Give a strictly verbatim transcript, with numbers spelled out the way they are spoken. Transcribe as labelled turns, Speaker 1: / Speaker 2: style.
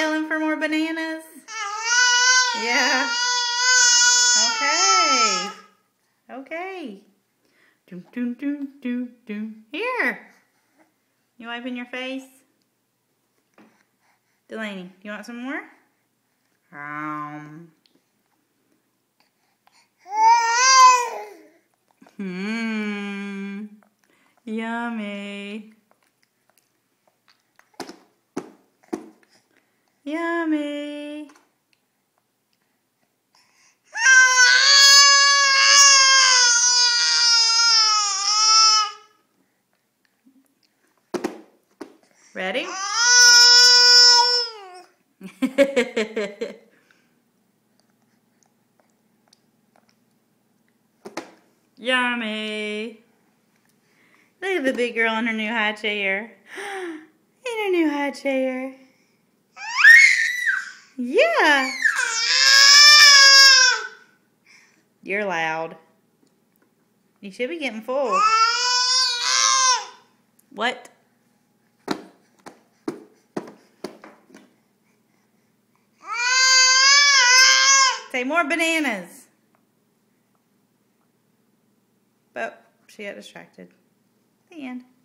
Speaker 1: yelling for more bananas? Yeah. Okay. Okay. Doom, doom, doom, doom, doom. Here. You wiping your face? Delaney, do you want some more? Um. Hmm. Yummy. Yummy. Ready? Yummy. Look at the big girl in her new high chair. In her new high chair. Yeah. You're loud. You should be getting full. What? Say more bananas. But she got distracted. The end.